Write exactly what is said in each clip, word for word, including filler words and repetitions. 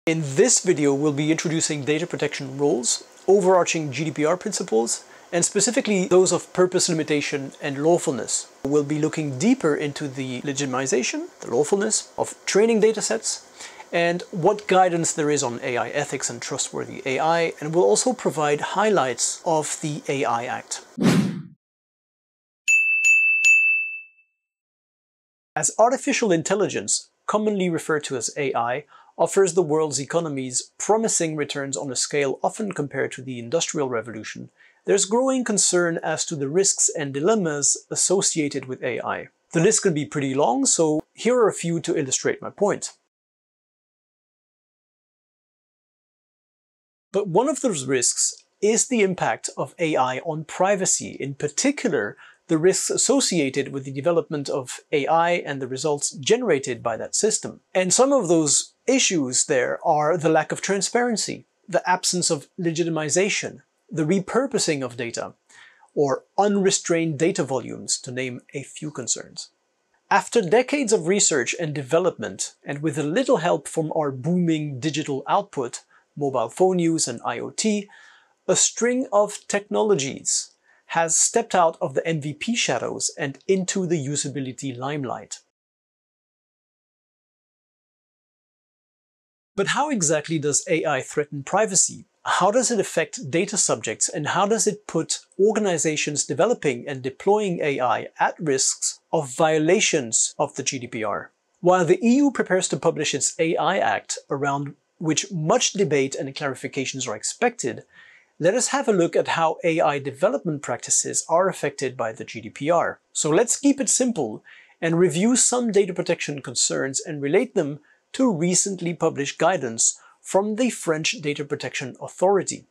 In this video, we'll be introducing data protection rules, overarching G D P R principles, and specifically those of purpose limitation and lawfulness. We'll be looking deeper into the legitimization, the lawfulness of training datasets, and what guidance there is on A I ethics and trustworthy A I, and we'll also provide highlights of the A I Act. As artificial intelligence, commonly referred to as A I, offers the world's economies promising returns on a scale often compared to the Industrial Revolution, there's growing concern as to the risks and dilemmas associated with A I. The list can be pretty long, so here are a few to illustrate my point. But one of those risks is the impact of A I on privacy, in particular the risks associated with the development of A I and the results generated by that system. And some of those issues there are the lack of transparency, the absence of legitimization, the repurposing of data, or unrestrained data volumes, to name a few concerns. After decades of research and development, and with a little help from our booming digital output, mobile phone use and I O T, a string of technologies has stepped out of the M V P shadows and into the usability limelight. But how exactly does A I threaten privacy? How does it affect data subjects, and how does it put organizations developing and deploying A I at risks of violations of the G D P R? While the E U prepares to publish its A I Act, around which much debate and clarifications are expected, let us have a look at how A I development practices are affected by the G D P R. So let's keep it simple and review some data protection concerns and relate them to recently published guidance from the French Data Protection Authority.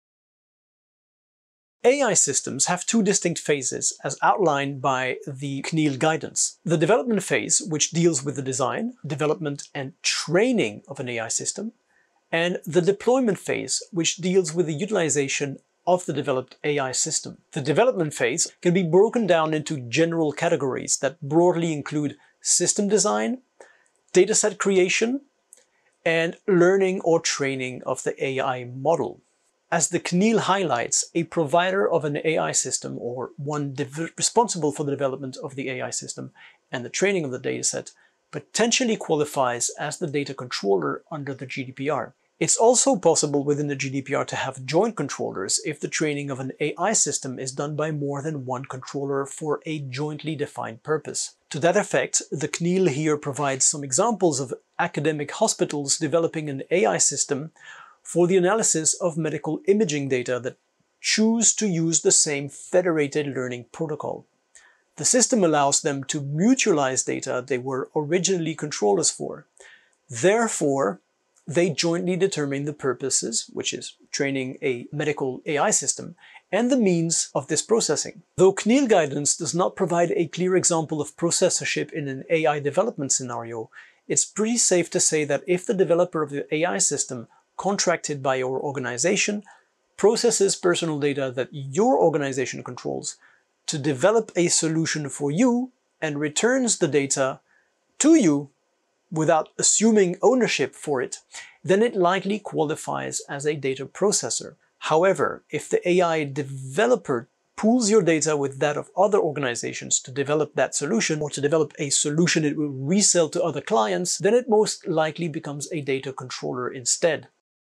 A I systems have two distinct phases as outlined by the C N I L guidance. The development phase, which deals with the design, development and training of an A I system, and the deployment phase, which deals with the utilization of the developed A I system. The development phase can be broken down into general categories that broadly include system design, dataset creation, and learning or training of the A I model. As the C N I L highlights, a provider of an A I system, or one responsible for the development of the A I system and the training of the dataset, potentially qualifies as the data controller under the G D P R. It's also possible within the G D P R to have joint controllers if the training of an A I system is done by more than one controller for a jointly defined purpose. To that effect, the C N I L here provides some examples of academic hospitals developing an A I system for the analysis of medical imaging data that choose to use the same federated learning protocol. The system allows them to mutualize data they were originally controllers for. Therefore, they jointly determine the purposes, which is training a medical A I system, and the means of this processing. Though C N I L guidance does not provide a clear example of processorship in an A I development scenario, it's pretty safe to say that if the developer of the A I system contracted by your organization processes personal data that your organization controls to develop a solution for you and returns the data to you without assuming ownership for it, then it likely qualifies as a data processor. However, if the A I developer pools your data with that of other organizations to develop that solution, or to develop a solution it will resell to other clients, then it most likely becomes a data controller instead.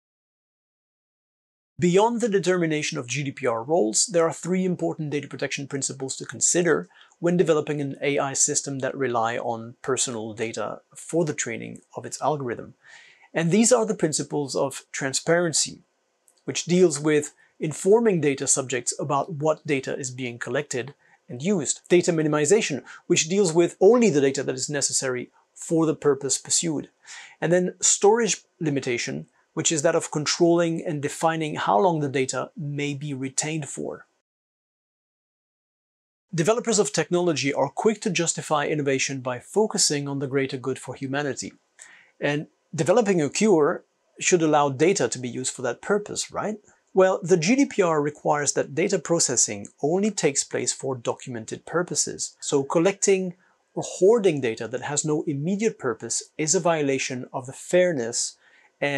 Beyond the determination of G D P R roles, there are three important data protection principles to consider when developing an A I system that rely on personal data for the training of its algorithm. And these are the principles of transparency, which deals with informing data subjects about what data is being collected and used. Data minimization, which deals with only the data that is necessary for the purpose pursued. And then storage limitation, which is that of controlling and defining how long the data may be retained for. Developers of technology are quick to justify innovation by focusing on the greater good for humanity. And developing a cure should allow data to be used for that purpose, right? Well, the G D P R requires that data processing only takes place for documented purposes. So collecting or hoarding data that has no immediate purpose is a violation of the fairness and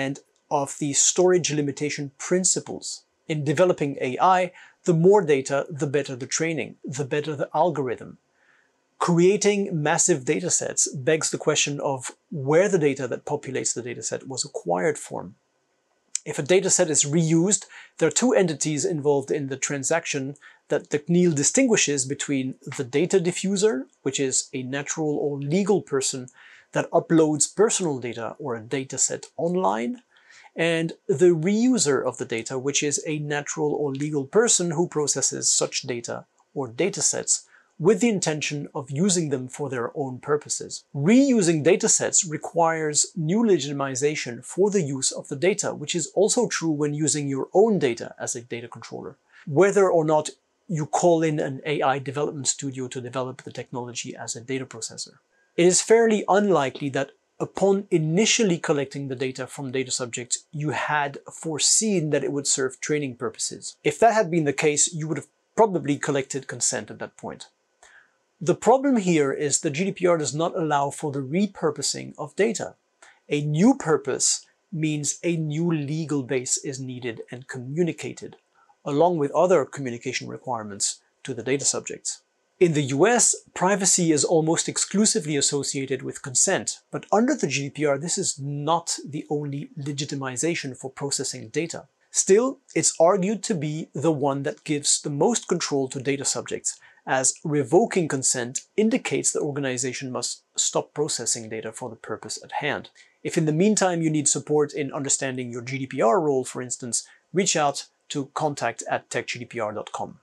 of the storage limitation principles. In developing A I, the more data, the better the training, the better the algorithm. Creating massive datasets begs the question of where the data that populates the dataset was acquired from. If a dataset is reused, there are two entities involved in the transaction that the C N I L distinguishes between the data diffuser, which is a natural or legal person that uploads personal data or a dataset online, and the reuser of the data, which is a natural or legal person who processes such data or datasets with the intention of using them for their own purposes. Reusing datasets requires new legitimization for the use of the data, which is also true when using your own data as a data controller, whether or not you call in an A I development studio to develop the technology as a data processor. It is fairly unlikely that upon initially collecting the data from data subjects, you had foreseen that it would serve training purposes. If that had been the case, you would have probably collected consent at that point. The problem here is the G D P R does not allow for the repurposing of data. A new purpose means a new legal base is needed and communicated, along with other communication requirements to the data subjects. In the U S, privacy is almost exclusively associated with consent, but under the G D P R, this is not the only legitimization for processing data. Still, it's argued to be the one that gives the most control to data subjects, as revoking consent indicates the organization must stop processing data for the purpose at hand. If in the meantime you need support in understanding your G D P R role, for instance, reach out to contact at tech G D P R dot com.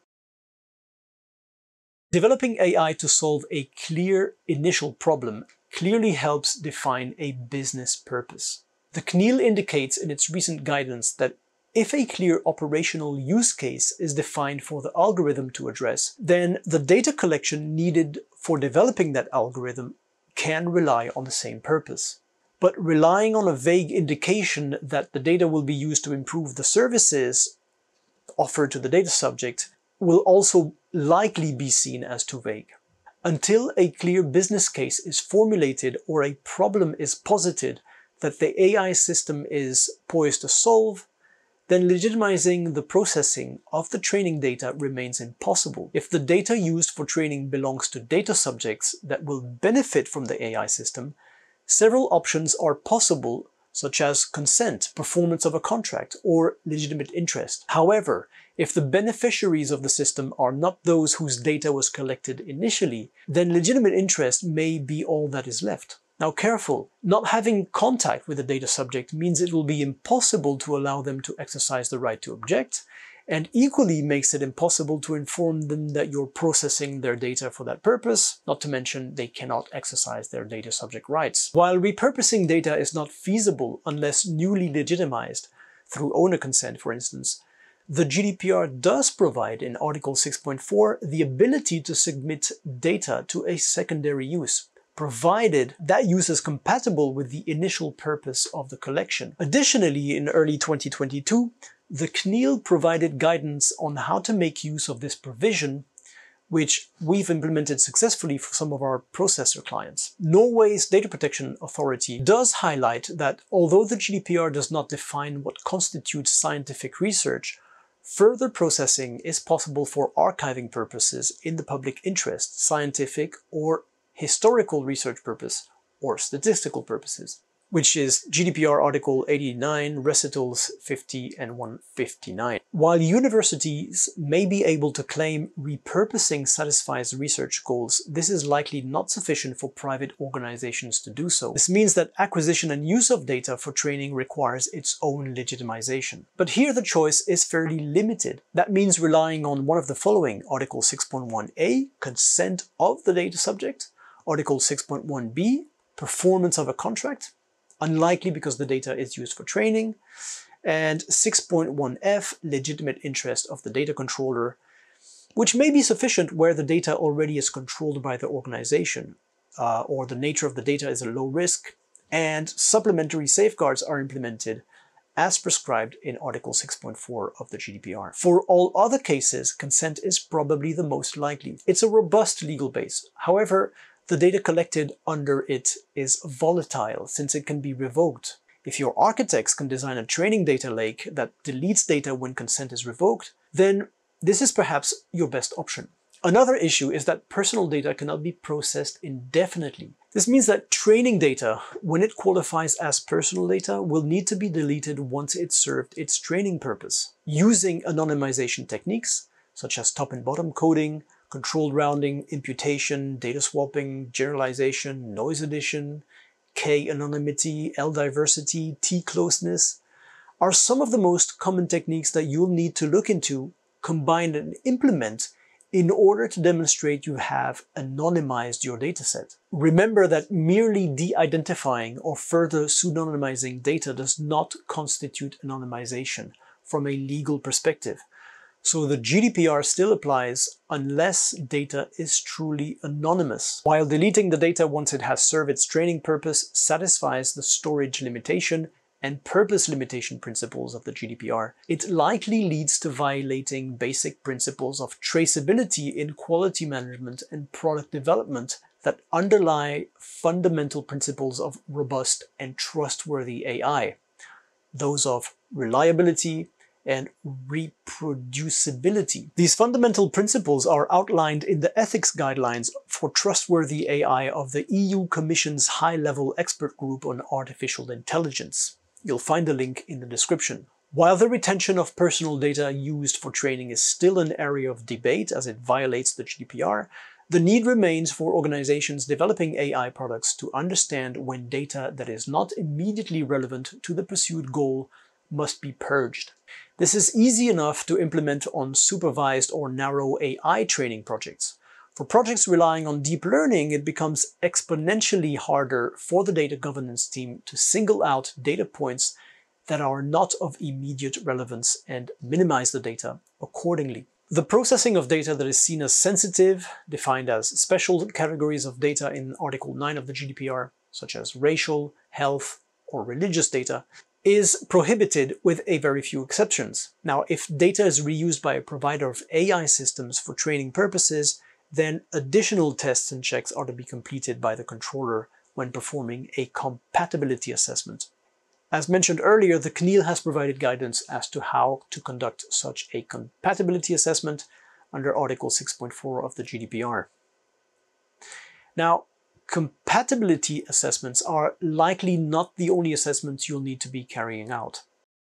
Developing A I to solve a clear initial problem clearly helps define a business purpose. The C N I L indicates in its recent guidance that if a clear operational use case is defined for the algorithm to address, then the data collection needed for developing that algorithm can rely on the same purpose. But relying on a vague indication that the data will be used to improve the services offered to the data subject will also likely be seen as too vague. Until a clear business case is formulated or a problem is posited that the A I system is poised to solve, then legitimizing the processing of the training data remains impossible. If the data used for training belongs to data subjects that will benefit from the A I system, several options are possible, such as consent, performance of a contract, or legitimate interest. However, if the beneficiaries of the system are not those whose data was collected initially, then legitimate interest may be all that is left. Now careful, not having contact with the data subject means it will be impossible to allow them to exercise the right to object, and equally makes it impossible to inform them that you're processing their data for that purpose, not to mention they cannot exercise their data subject rights. While repurposing data is not feasible unless newly legitimized, through owner consent for instance, the G D P R does provide in Article six point four the ability to submit data to a secondary use, provided that use is compatible with the initial purpose of the collection. Additionally, in early twenty twenty-two, the C N I L provided guidance on how to make use of this provision, which we've implemented successfully for some of our processor clients. Norway's Data Protection Authority does highlight that although the G D P R does not define what constitutes scientific research, further processing is possible for archiving purposes in the public interest, scientific or historical research purpose, or statistical purposes, which is G D P R Article eighty-nine, recitals fifty and one fifty-nine. While universities may be able to claim repurposing satisfies research goals, this is likely not sufficient for private organizations to do so. This means that acquisition and use of data for training requires its own legitimization. But here the choice is fairly limited. That means relying on one of the following: Article six point one A, consent of the data subject; Article six point one B, performance of a contract, unlikely because the data is used for training; and six point one F, legitimate interest of the data controller, which may be sufficient where the data already is controlled by the organization, uh, or the nature of the data is a low risk, and supplementary safeguards are implemented as prescribed in Article six point four of the G D P R. For all other cases, consent is probably the most likely. It's a robust legal base. However, the data collected under it is volatile, since it can be revoked. If your architects can design a training data lake that deletes data when consent is revoked, then this is perhaps your best option. Another issue is that personal data cannot be processed indefinitely. This means that training data, when it qualifies as personal data, will need to be deleted once it served its training purpose. Using anonymization techniques, such as top and bottom coding, controlled rounding, imputation, data swapping, generalization, noise addition, K-anonymity, L-diversity, T-closeness, are some of the most common techniques that you'll need to look into, combine and implement in order to demonstrate you have anonymized your dataset. Remember that merely de-identifying or further pseudonymizing data does not constitute anonymization from a legal perspective. So the G D P R still applies unless data is truly anonymous, while deleting the data once it has served its training purpose satisfies the storage limitation and purpose limitation principles of the G D P R. It likely leads to violating basic principles of traceability in quality management and product development that underlie fundamental principles of robust and trustworthy A I, those of reliability and reproducibility. These fundamental principles are outlined in the ethics guidelines for trustworthy A I of the E U Commission's high-level expert group on artificial intelligence. You'll find the link in the description. While the retention of personal data used for training is still an area of debate as it violates the G D P R, the need remains for organizations developing A I products to understand when data that is not immediately relevant to the pursued goal must be purged. This is easy enough to implement on supervised or narrow A I training projects. For projects relying on deep learning, it becomes exponentially harder for the data governance team to single out data points that are not of immediate relevance and minimize the data accordingly. The processing of data that is seen as sensitive, defined as special categories of data in Article nine of the G D P R, such as racial, health, or religious data, is prohibited with a very few exceptions. Now, if data is reused by a provider of A I systems for training purposes, then additional tests and checks are to be completed by the controller when performing a compatibility assessment. As mentioned earlier, the C N I L has provided guidance as to how to conduct such a compatibility assessment under Article six point four of the G D P R. Now, compatibility assessments are likely not the only assessments you'll need to be carrying out.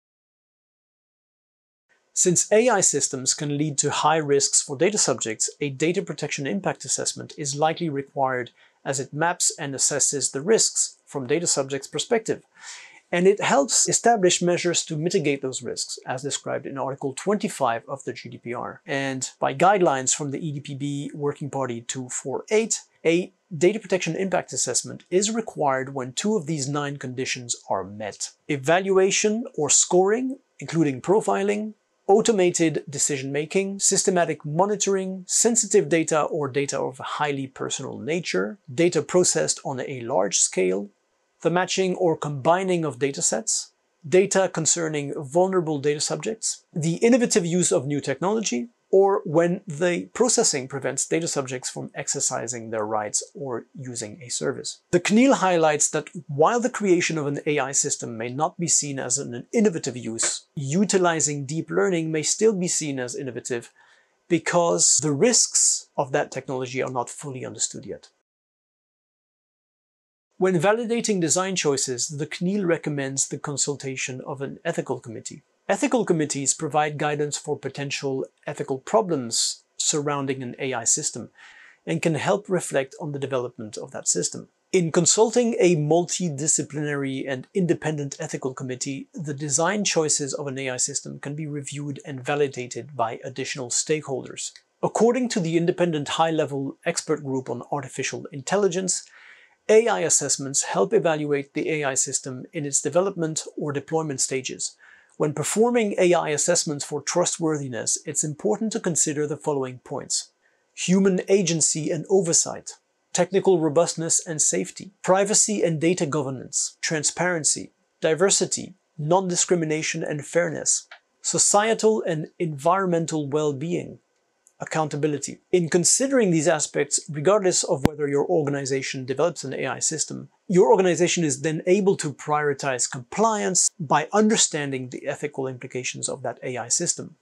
Since A I systems can lead to high risks for data subjects, a data protection impact assessment is likely required as it maps and assesses the risks from data subjects' perspective. And it helps establish measures to mitigate those risks, as described in Article twenty-five of the G D P R. And by guidelines from the E D P B Working Party two forty-eight, a data protection impact assessment is required when two of these nine conditions are met: evaluation or scoring, including profiling, automated decision-making, systematic monitoring, sensitive data or data of a highly personal nature, data processed on a large scale, the matching or combining of datasets, data concerning vulnerable data subjects, the innovative use of new technology, or when the processing prevents data subjects from exercising their rights or using a service. The C N I L highlights that while the creation of an A I system may not be seen as an innovative use, utilizing deep learning may still be seen as innovative because the risks of that technology are not fully understood yet. When validating design choices, the C N I L recommends the consultation of an ethical committee. Ethical committees provide guidance for potential ethical problems surrounding an A I system and can help reflect on the development of that system. In consulting a multidisciplinary and independent ethical committee, the design choices of an A I system can be reviewed and validated by additional stakeholders. According to the independent high-level expert group on artificial intelligence, A I assessments help evaluate the A I system in its development or deployment stages. When performing A I assessments for trustworthiness, it's important to consider the following points: human agency and oversight, technical robustness and safety, privacy and data governance, transparency, diversity, non-discrimination and fairness, societal and environmental well-being, accountability. In considering these aspects, regardless of whether your organization develops an A I system, your organization is then able to prioritize compliance by understanding the ethical implications of that A I system.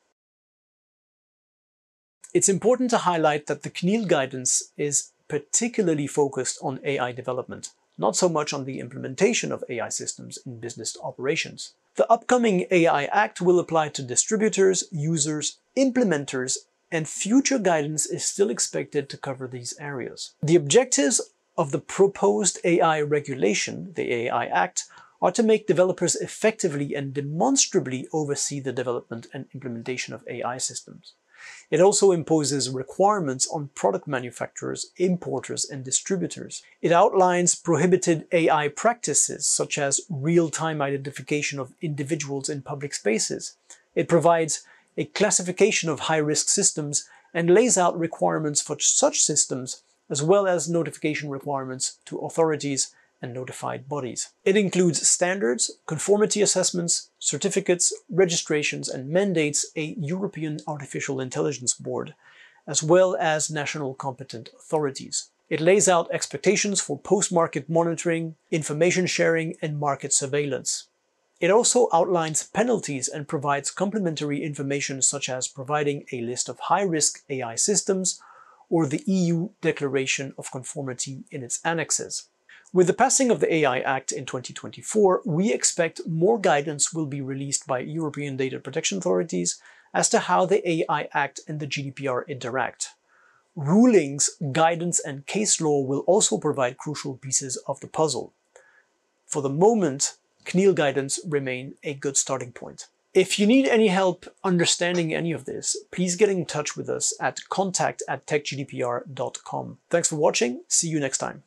It's important to highlight that the C N I L guidance is particularly focused on A I development, not so much on the implementation of A I systems in business operations. The upcoming A I Act will apply to distributors, users, implementers, and future guidance is still expected to cover these areas. The objectives of the proposed A I regulation, the A I Act, are to make developers effectively and demonstrably oversee the development and implementation of A I systems. It also imposes requirements on product manufacturers, importers, and distributors. It outlines prohibited A I practices, such as real-time identification of individuals in public spaces. It provides a classification of high-risk systems and lays out requirements for such systems, as well as notification requirements to authorities and notified bodies. It includes standards, conformity assessments, certificates, registrations, and mandates a European Artificial Intelligence Board, as well as national competent authorities. It lays out expectations for post-market monitoring, information sharing, and market surveillance. It also outlines penalties and provides complementary information such as providing a list of high-risk A I systems or the E U Declaration of Conformity in its annexes. With the passing of the A I Act in twenty twenty-four, we expect more guidance will be released by European data protection authorities as to how the A I Act and the G D P R interact. Rulings, guidance, and case law will also provide crucial pieces of the puzzle. For the moment, C N I L guidance remain a good starting point. If you need any help understanding any of this, please get in touch with us at contact at tech G D P R dot com. Thanks for watching. See you next time.